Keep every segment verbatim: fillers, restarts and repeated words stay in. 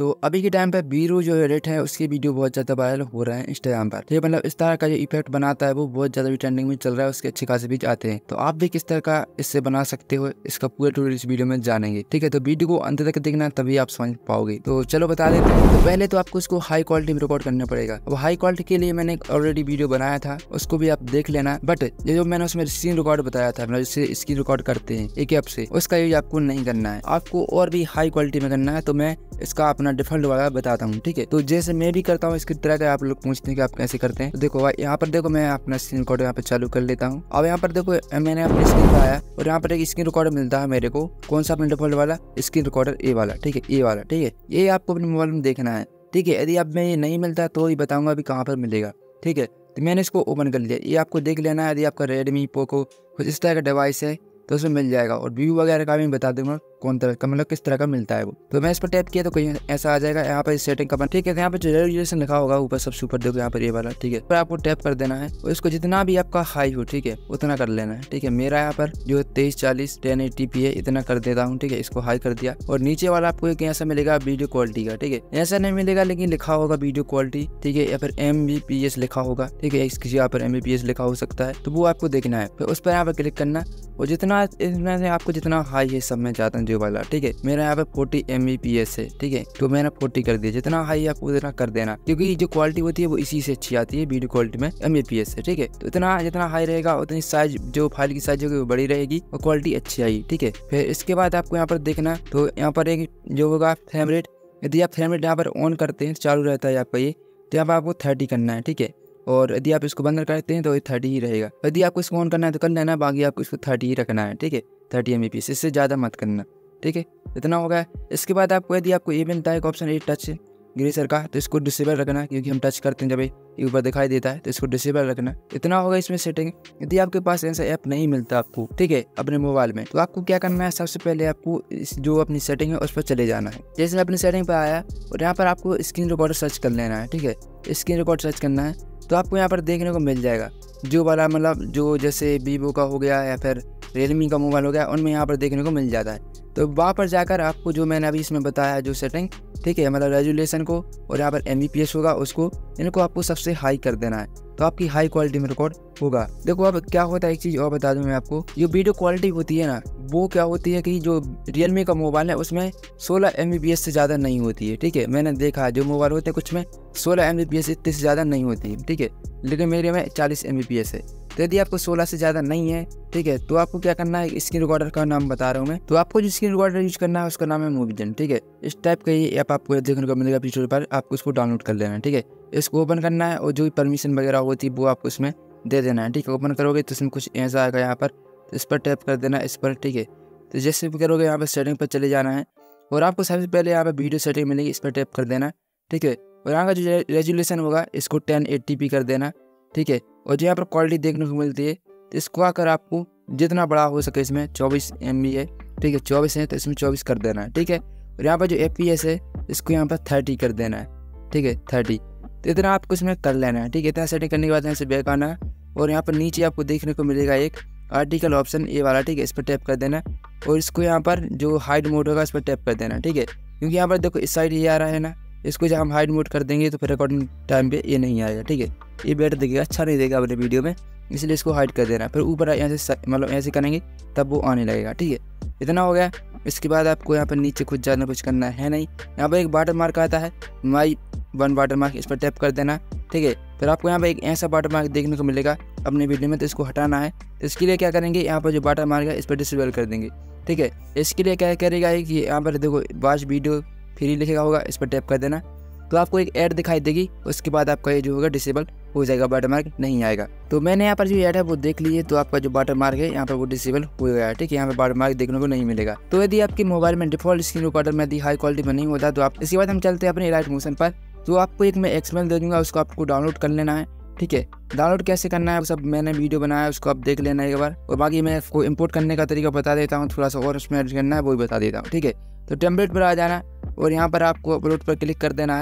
तो अभी के टाइम पे बीरू जो एडिट है उसकी वीडियो बहुत ज़्यादा वायरल हो रहा है इंस्टाग्राम पर। तो मतलब इस तरह का जो इफेक्ट बनाता है वो बहुत ज़्यादा भी ट्रेंडिंग में चल रहा है, उसके अच्छे खासे भी आते हैं। तो आप भी किस तरह का इससे बना सकते हो इसका पूरा ट्यूटोरियल इस वीडियो में जानेंगे। ठीक है, तो वीडियो को अंत तक देखना तभी आप समझ पाओगे। तो चलो बता देते हैं। तो पहले तो आपको इसको हाई क्वालिटी में रिकॉर्ड करना पड़ेगा। अब हाई क्वालिटी के लिए मैंने ऑलरेडी वीडियो बनाया था, उसको भी आप देख लेना। बट ये जो मैंने उसमें स्क्रीन रिकॉर्ड बताया था, मतलब जिससे स्क्रीन रिकॉर्ड करते हैं एक ऐप से, उसका यूज आपको नहीं करना है, आपको और भी हाई क्वालिटी में करना है। तो मैं इसका अपना डिफॉल्ट वाला बताता हूँ। ठीक है, तो जैसे मैं भी करता हूँ इसकी तरह का आप लोग पूछते हैं कि आप कैसे करते हैं। तो देखो यहाँ पर देखो मैं अपना स्क्रीन रिकॉर्ड यहाँ पे चालू कर लेता हूँ। अब यहाँ पर देखो मैंने अपनी स्क्रीन पे आया और यहाँ पर एक स्क्रीन रिकॉर्डर मिलता है मेरे को। कौन सा अपना डिफॉल्ट वाला स्क्रीन रिकॉर्डर ए वाला। ठीक है, ए वाला। ठीक है, ये आपको अपने मोबाइल में देखना है। ठीक है, यदि अब मैं ये नहीं मिलता तो ही बताऊंगा अभी कहाँ पर मिलेगा। ठीक है, तो मैंने इसको ओपन कर लिया। ये आपको देख लेना है। यदि आपका रेडमी पोको कुछ इस तरह का डिवाइस है तो उसमें मिल जाएगा, और व्यू वगैरह का भी बता दूंगा कौन तरह का, मतलब किस तरह का मिलता है वो। तो मैं इस पर टैप किया तो कहीं ऐसा आ जाएगा। यहाँ पर सेटिंग का बन। ठीक है, यहाँ पर जो रेजोल्यूशन लिखा होगा ऊपर सबसे ऊपर देखो यहाँ पर ये वाला। ठीक है, पर आपको टैप कर देना है और इसको जितना भी आपका हाई हो, ठीक है, उतना कर लेना है। ठीक है, मेरा यहाँ पर जो तेईस चालीस टेन एटी पी है इतना कर देता हूँ। ठीक है, इसको हाई कर दिया। और नीचे वाला आपको एक ऐसा मिलेगा वीडियो क्वालिटी का। ठीक है, ऐसा नहीं मिलेगा लेकिन लिखा होगा वीडियो क्वालिटी। ठीक है, या फिर एम बी पी एस लिखा होगा। ठीक है, किसी यहाँ पर एम बी पी एस लिखा हो सकता है, तो वो आपको देखना है। फिर उस पर यहाँ पर क्लिक करना और जितना इसमें से आपको जितना हाई है सब में जाता है जो वाला। ठीक है, मेरा यहाँ पे forty M B P S है। ठीक है, तो मैंने फोर्टी कर दिया। जितना हाई आपको उतना कर देना, क्योंकि जो क्वालिटी होती है वो इसी से अच्छी आती है वीडियो क्वालिटी में एम बी पी एस से। ठीक है, तो इतना जितना हाई रहेगा उतनी साइज जो फाइल की साइज होगी वो बड़ी रहेगी और क्वालिटी अच्छी आएगी। ठीक है, फिर इसके बाद आपको यहाँ पर देखना, तो यहाँ पर एक जो होगा फ्रेम रेट, यदि आप फ्रेम रेट यहाँ पर ऑन करते हैं चालू रहता है आपका ये, तो यहाँ पर आपको थर्टी करना है। ठीक है, और यदि आप इसको बंद करते हैं तो ये थर्टी ही रहेगा। यदि आपको इसको ऑन करना है तो कर लेना, बाकी आपको इसको थर्टी ही रखना है। ठीक है, thirty M B P S, इससे ज़्यादा मत करना। ठीक है, इतना हो गया। इसके बाद आपको यदि आपको ये मिलता है एक ऑप्शन, ये टच ग्रेसर का, तो इसको डिसेबल रखना, क्योंकि हम टच करते हैं जब ये ऊपर दिखाई देता है, तो इसको डिसेबल रखना। इतना होगा इसमें सेटिंग। यदि आपके पास ऐसा ऐप नहीं मिलता आपको, ठीक है, अपने मोबाइल में, तो आपको क्या करना है, सबसे पहले आपको इस जो अपनी सेटिंग है उस पर चले जाना है। जैसे अपनी सेटिंग पर आया और यहाँ पर आपको स्क्रीन रिकॉर्डर सर्च कर लेना है। ठीक है, स्क्रीन रिकॉर्ड सर्च करना है तो आपको यहाँ पर देखने को मिल जाएगा जो वाला, मतलब जो जैसे वीवो का हो गया या फिर रियलमी का मोबाइल हो गया, उनमें यहाँ पर देखने को मिल जाता है। तो वहाँ पर जाकर आपको जो मैंने अभी इसमें बताया जो सेटिंग, ठीक है, मतलब रेजोल्यूशन को और यहाँ पर एम बी पी एस होगा उसको, इनको आपको सबसे हाई कर देना है, तो आपकी हाई क्वालिटी में रिकॉर्ड होगा। देखो अब क्या होता है, एक चीज़ और बता दूं मैं आपको, जो वीडियो क्वालिटी होती है ना, वो क्या होती है कि जो रियलमी का मोबाइल है उसमें सोलह एम बी पी एस से ज़्यादा नहीं होती है। ठीक है, मैंने देखा जो मोबाइल होते हैं कुछ में सोलह एम बी पी एस इतने से ज़्यादा नहीं होती है। ठीक है, लेकिन मेरे में चालीस एम बी पी एस है। तो यदि आपको सोलह से ज़्यादा नहीं है, ठीक है, तो आपको क्या करना है, स्क्रीन रिकॉर्डर का नाम बता रहा हूँ मैं, तो आपको जो स्क्रीन रिकॉर्डर यूज करना है उसका नाम है मूवीजन। ठीक है, इस टाइप का ये ऐप आपको देखने को मिलेगा प्ले स्टोर पर, आपको उसको डाउनलोड कर लेना है। ठीक है, इसको ओपन करना है और जो परमिशन वगैरह होती है वो आपको इसमें दे देना है। ठीक है, ओपन करोगे तो इसमें कुछ ऐसा आएगा यहाँ पर, तो इस पर टैप कर देना, इस पर। ठीक है, तो जैसे भी करोगे यहाँ पर सेटिंग पर चले जाना है और आपको सबसे पहले यहाँ पर वीडियो सेटिंग मिलेगी, इस पर टैप कर देना। ठीक है, और यहाँ का जो रेजोल्यूशन होगा इसको टेन एटी पी कर देना। ठीक है, और जो यहाँ पर क्वालिटी देखने को मिलती है तो इसको आकर आपको जितना बड़ा हो सके, इसमें चौबीस एम बी है। ठीक है, चौबीस है तो इसमें चौबीस कर देना है। ठीक है, और यहाँ पर जो एफ पी एस है इसको यहाँ पर थर्टी कर देना है। ठीक है, थर्टी, तो इतना आपको इसमें कर लेना है। ठीक है, इतना सेटिंग करने के बाद यहाँ से बैक आना है और यहाँ पर नीचे आपको देखने को मिलेगा एक आर्टिकल ऑप्शन ये वाला। ठीक है, इस पर टैप कर देना और इसको यहाँ पर जो हाइड मोड होगा इस पर टैप कर देना। ठीक है, क्योंकि यहाँ पर देखो इस साइड ये आ रहा है ना, इसको जब हम हाइड मोड कर देंगे तो फिर रिकॉर्डिंग टाइम पे ये नहीं आएगा। ठीक है, ये बेटर दिखेगा, अच्छा नहीं देगा अपने वीडियो में, इसलिए इसको हाइड कर देना। फिर ऊपर यहाँ से मतलब ऐसे करेंगे तब वो आने लगेगा। ठीक है, इतना हो गया। इसके बाद आपको यहाँ पर नीचे कुछ ज़्यादा कुछ करना है नहीं, यहाँ पर एक वाटर मार्क आता है, माई वन वाटर मार्क, इस पर टैप कर देना। ठीक है, फिर आपको यहाँ पर एक ऐसा वाटर मार्क देखने को मिलेगा अपने वीडियो में, तो इसको हटाना है। तो इसके लिए क्या करेंगे, यहाँ पर जो वाटर मार्क है इस पर डिसेबल कर देंगे। ठीक है, इसके लिए क्या करेगा कि यहाँ पर देखो वॉच वीडियो फ्री लिखेगा होगा, इस पर टैप कर देना, तो आपको एक ऐड दिखाई देगी। उसके बाद आपका ये जो होगा डिसेबल हो जाएगा, वाटर मार्क नहीं आएगा। तो मैंने यहाँ पर जो ऐड है वो देख ली है, तो आपका जो वाटर मार्क है यहाँ पर वो डिसेबल हो गया है। ठीक है, यहाँ पर वाटर मार्क देखने को नहीं मिलेगा। तो यदि आपके मोबाइल में डिफॉल्ट स्क्रीन रिकॉर्डर में यदि हाई क्वालिटी में नहीं होता तो आप, इसके बाद हम चलते हैं अपने राइट मोशन पर। तो आपको एक मैं एक्सएमएल दे दूंगा, उसको आपको डाउनलोड कर लेना है। ठीक है, डाउनलोड कैसे करना है वो सब मैंने वीडियो बनाया है, उसको आप देख लेना एक बार, और बाकी मैं आपको इंपोर्ट करने का तरीका बता देता हूँ, थोड़ा सा और उसमें ऐड करना है वो भी बता देता हूँ। ठीक है, तो टेम्पलेट पर आ जाना और यहाँ पर आपको अपलोड पर क्लिक कर देना है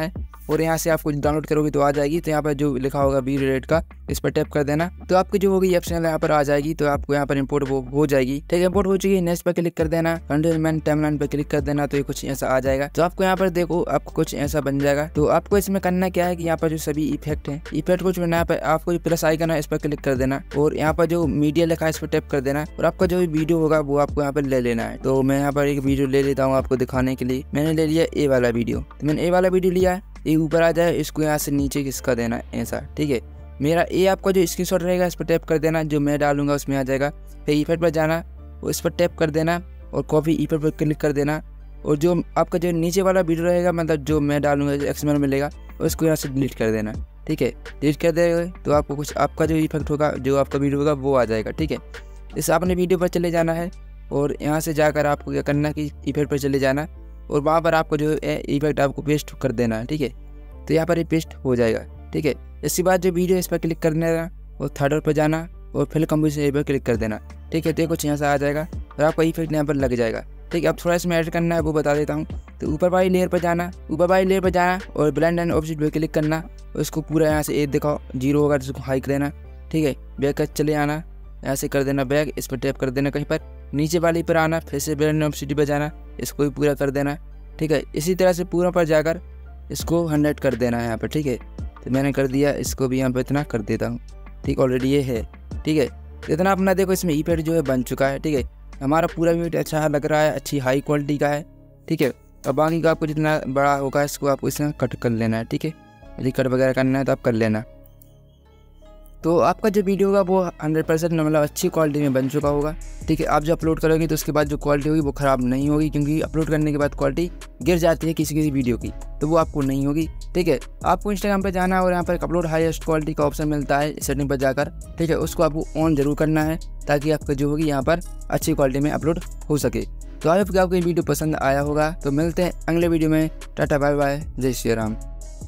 और यहाँ से आप कुछ डाउनलोड करोगे तो आ जाएगी। तो यहाँ पर जो लिखा होगा वीडियो रेट का, इस पर टैप कर देना तो आपकी जो होगी ऑप्शनल यहाँ पर आ जाएगी। तो आपको यहाँ पर इंपोर्ट वो हो जाएगी। ठीक है, इंपोर्ट हो चुकी है। नेक्स्ट पर क्लिक कर देना, कंटेनमेंट टाइमलाइन पर क्लिक कर देना तो ये कुछ ऐसा आ जाएगा। तो आपको यहाँ पर देखो आपको कुछ ऐसा बन जाएगा। तो आपको इसमें करना क्या है कि यहाँ पर जो सभी इफेक्ट हैं, इफेक्ट को चुनना है। आपको जो प्लस आइकन है इस पर क्लिक कर देना और यहाँ पर जो मीडिया लिखा है इस पर टैप कर देना और आपका जो वीडियो होगा वो आपको यहाँ पर ले लेना है। तो मैं यहाँ पर एक वीडियो ले लेता हूँ आपको दिखाने के लिए। मैंने ले लिया ए वाला वीडियो। तो मैंने ए वाला वीडियो लिया है, ये ऊपर आ जाए, इसको यहाँ से नीचे किसका देना है ऐसा। ठीक है, मेरा ए आपका जो स्क्रीनशॉट रहेगा इस पर टैप कर देना, जो मैं डालूंगा उसमें आ जाएगा। फिर इफेक्ट पर जाना और इस पर टैप कर देना और कॉपी इफेक्ट पर क्लिक कर देना और जो आपका जो नीचे वाला वीडियो रहेगा मतलब जो मैं डालूंगा एक्सएमएल मिलेगा उसको यहाँ से डिलीट कर देना। ठीक है, डिलीट कर देगा तो आपको कुछ आपका जो इफेक्ट होगा, जो आपका वीडियो होगा वो आ जाएगा। ठीक है, इस आपने वीडियो पर चले जाना है और यहाँ से जाकर आपको क्या करना कि इफेक्ट पर चले जाना और वहाँ पर आपको जो है इफेक्ट आपको पेस्ट कर देना है। ठीक है, तो यहाँ पर ये पेस्ट हो जाएगा। ठीक है, इसके बाद जो वीडियो इस पर क्लिक कर देना और थर्ड पर जाना और फिर कंपोजिशन पर क्लिक कर देना। ठीक है, तो ये कुछ यहाँ से आ जाएगा और आपका इफेक्ट यहाँ पर लग जाएगा। ठीक है, अब थोड़ा इसमें ऐड करना है वो बता देता हूँ। तो ऊपर वाली लेयर पर जाना, ऊपर वाली लेयर पर जाना और ब्लेंड एंड ऑब्जेक्ट पे क्लिक करना और उसको पूरा यहाँ से एज दिखाओ, जीरो होगा तो उसको हाई कर देना। ठीक है, बैक का चले आना, ऐसे कर देना बैक, इस पर टैप कर देना कहीं पर, नीचे वाली पर आना, फिर से ब्लेंड एंड ऑब्जेक्ट पर जाना, इसको भी पूरा कर देना। ठीक है, इसी तरह से पूरा पर जाकर इसको हंड्रेड कर देना है यहाँ पर। ठीक है, तो मैंने कर दिया, इसको भी यहाँ पर इतना कर देता हूँ। ठीक, ऑलरेडी ये है। ठीक है, तो इतना अपना देखो इसमें इफेक्ट जो है बन चुका है। ठीक है, हमारा पूरा इफेक्ट अच्छा लग रहा है, अच्छी हाई क्वालिटी का है। ठीक है, अब बाकी का आपको जितना बड़ा होगा इसको आपको इसमें कट कर लेना है। ठीक है, यदि कट वगैरह करना है तो आप कर लेना। तो आपका जो वीडियो होगा वो हंड्रेड परसेंट मतलब अच्छी क्वालिटी में बन चुका होगा। ठीक है, आप जो अपलोड करोगे तो उसके बाद जो क्वालिटी होगी वो ख़राब नहीं होगी, क्योंकि अपलोड करने के बाद क्वालिटी गिर जाती है किसी किसी वीडियो की, तो वो आपको नहीं होगी। ठीक है, आपको इंस्टाग्राम पर जाना है और यहाँ पर अपलोड हाईएस्ट क्वालिटी का ऑप्शन मिलता है सेटिंग पर जाकर। ठीक है, उसको आपको ऑन जरूर करना है ताकि आपका जो होगी यहाँ पर अच्छी क्वालिटी में अपलोड हो सके। तो आई होप कि आपको ये वीडियो पसंद आया होगा। तो मिलते हैं अगले वीडियो में। टाटा बाय बाय, जय श्री राम।